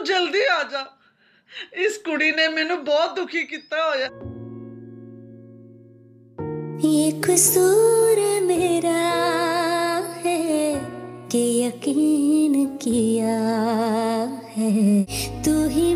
जल्दी आ जा। इस कुड़ी ने मैनू बहुत दुखी किया होया। ये कसूर मेरा है कि यकीन किया है तू ही